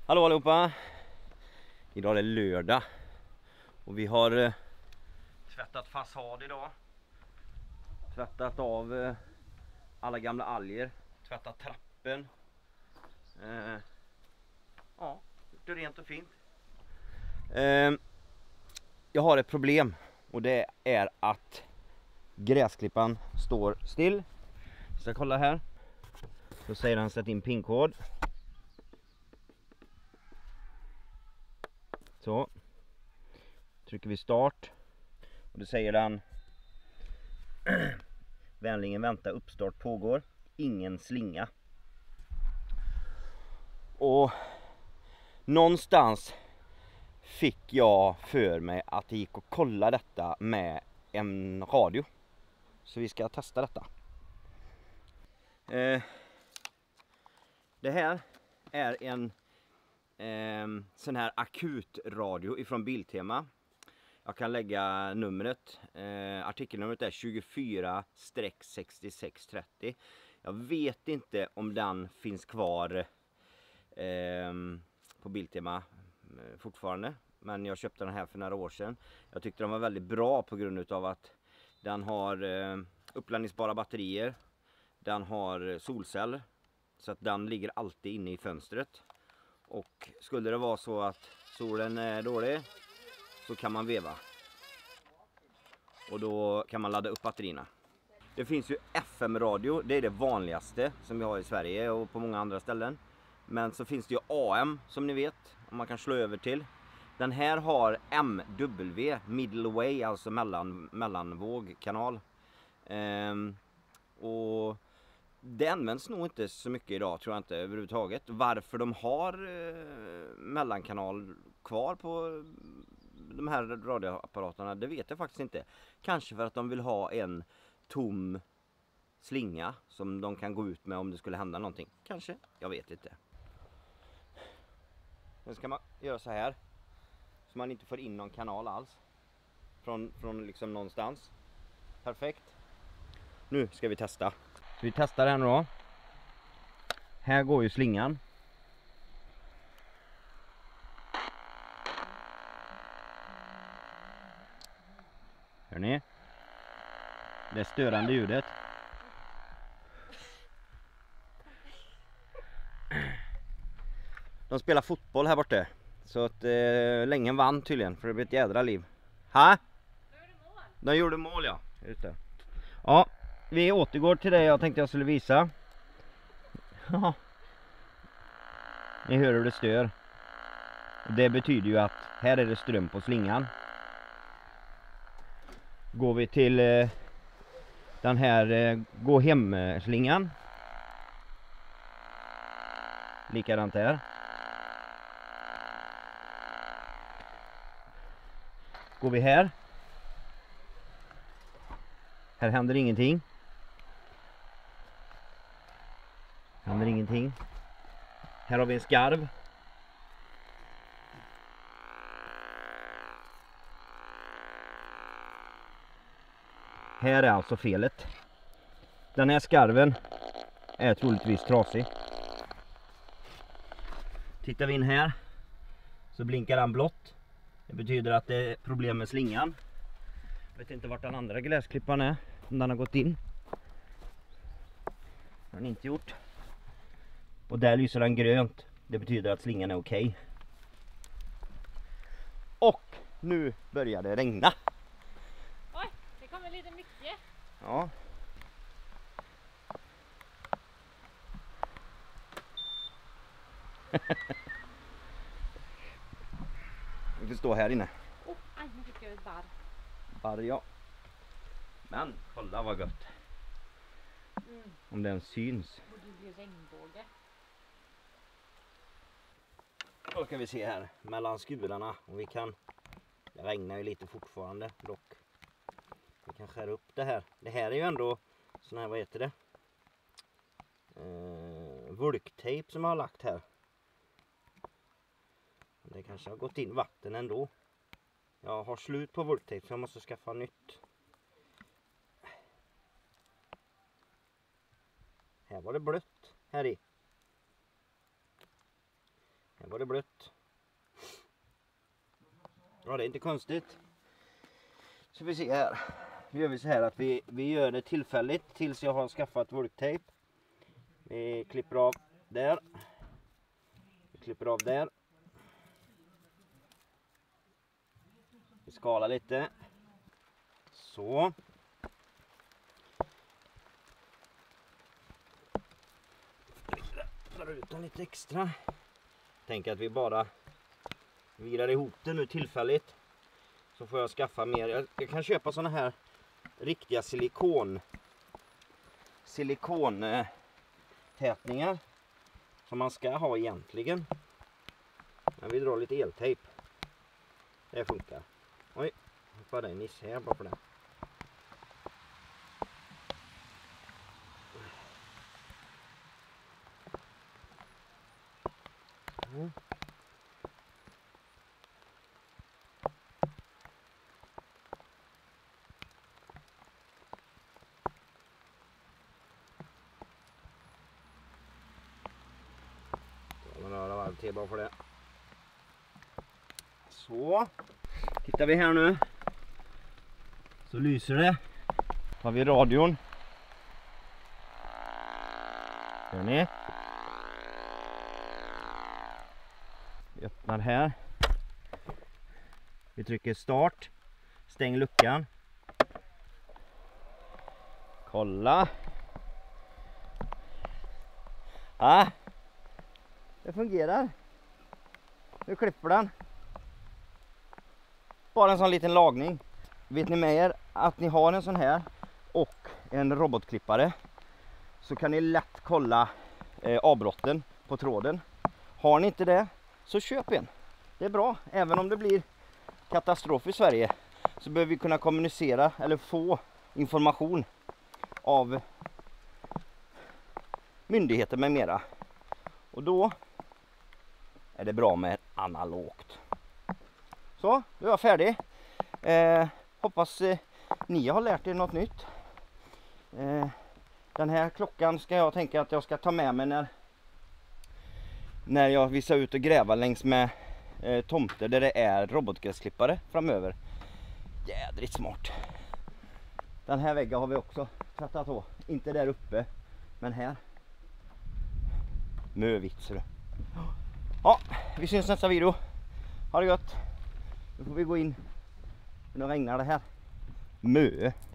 Hallå allihopa! Idag är det lördag och vi har tvättat fasad idag. Tvättat av alla gamla alger. Tvättat trappen. Ja, det är rent och fint. Jag har ett problem och det är att gräsklippan står still. Så jag kollar här. Då säger han sätt in pinkod. Så. Trycker vi start. Och då säger den vänligen vänta, uppstart pågår. Ingen slinga. Och någonstans fick jag för mig att det gick att kolla detta med en radio. Så vi ska testa detta. Det här är en sån här akutradio ifrån Biltema. Jag kan lägga numret. Artikelnumret är 24-6630. Jag vet inte om den finns kvar på Biltema fortfarande. Men jag köpte den här för några år sedan. Jag tyckte den var väldigt bra på grund av att den har uppladdningsbara batterier. Den har solceller. Så att den ligger alltid inne i fönstret. Och skulle det vara så att solen är dålig så kan man veva. Och då kan man ladda upp batterierna. Det finns ju FM-radio, det är det vanligaste som vi har i Sverige och på många andra ställen. Men så finns det ju AM som ni vet, om man kan slå över till. Den här har MW, middle way, alltså mellanvågkanal. Och det används nog inte så mycket idag, tror jag inte överhuvudtaget. Varför de har mellankanal kvar på de här radioapparaterna, det vet jag faktiskt inte. Kanske för att de vill ha en tom slinga som de kan gå ut med om det skulle hända någonting. Kanske, jag vet inte. Sen ska man göra så här. Så man inte får in någon kanal alls. Från liksom någonstans. Perfekt. Nu ska vi testa. Vi testar här nu då. Här går ju slingan. Hör ni? Det störande ljudet. De spelar fotboll här borta. Så att länge vann tydligen. För det blir ett jädra liv. Ha? De gjorde mål, ja. Just det. Ja, vi återgår till det jag tänkte jag skulle visa. Ni hör hur det stör. Det betyder ju att här är det ström på slingan. Går vi till den här gå hem-slingan. Likadant där. Går vi här. Här händer ingenting. Händer ingenting. Här har vi en skarv. Här är alltså felet. Den här skarven är troligtvis trasig. Tittar vi in här så blinkar den blått. Det betyder att det är problem med slingan. Jag vet inte vart den andra gräsklippan är. Om den har gått in. Det har den inte gjort. Och där lyser den grönt. Det betyder att slingan är okej. Och nu börjar det regna. Oj, det kommer lite mycket. Ja. Vi får stå här inne. Aj, nu fick jag ett barr. Barr, ja. Men kolla vad gött. Om den syns. Och det blir regnbåge. Då ska vi se här mellan skurarna. Och vi kan, det regnar ju lite fortfarande dock. Vi kan skära upp det här. Det här är ju ändå sån här, vad heter det? Vulktejp som jag har lagt här. Det kanske har gått in vatten ändå. Jag har slut på vulktejp så jag måste skaffa nytt. Här var det blött här i. Här var det blött. Ja, det är inte konstigt. Så vi ser här. Vi gör så här att vi gör det tillfälligt tills jag har skaffat worktejp. Vi klipper av där. Vi klipper av där. Vi skalar lite. Så. Drar ut den lite extra. Tänk att vi bara virar ihop det nu tillfälligt. Så får jag skaffa mer. Jag kan köpa såna här riktiga silikonktätningar som man ska ha egentligen. Men vi drar lite eltejp. Det funkar. Oj, hoppade en niss här bara för det. Mm. Röra varv till bara för det. Så. Tittar vi här nu. Så lyser det. Har vi radion. Hör ni? Vi öppnar här. Vi trycker start. Stäng luckan. Kolla. Ah. Det fungerar. Nu klipper den. Bara en sån liten lagning. Vet ni med er att ni har en sån här och en robotklippare, så kan ni lätt kolla avbrotten på tråden. Har ni inte det, så köp en. Det är bra. Även om det blir katastrof i Sverige, så behöver vi kunna kommunicera eller få information av myndigheter med mera. Och då är det bra med analogt. Så, då är jag färdig. Hoppas ni har lärt er något nytt. Den här klockan ska jag tänka att jag ska ta med mig när jag visar ut och gräva längs med tomter där det är robotgräsklippare framöver. Jädrigt smart. Den här väggen har vi också tvättat på. Inte där uppe, men här. Mövitser. Ja, vi syns nästa video. Ha det gott. Nu får vi gå in. Nu regnar det här. Mö.